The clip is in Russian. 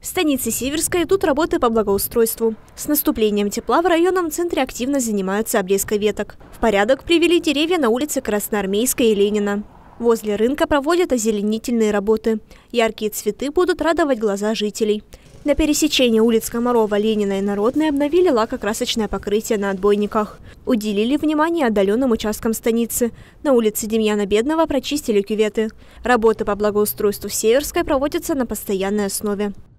станице Северской идут работы по благоустройству. С наступлением тепла в районном центре активно занимаются обрезкой веток. В порядок привели деревья на улице Красноармейской и Ленина. Возле рынка проводят озеленительные работы. Яркие цветы будут радовать глаза жителей. На пересечении улиц Комарова, Ленина и Народной обновили лакокрасочное покрытие на отбойниках. Уделили внимание отдаленным участкам станицы. На улице Демьяна Бедного прочистили кюветы. Работы по благоустройству в Северской проводятся на постоянной основе.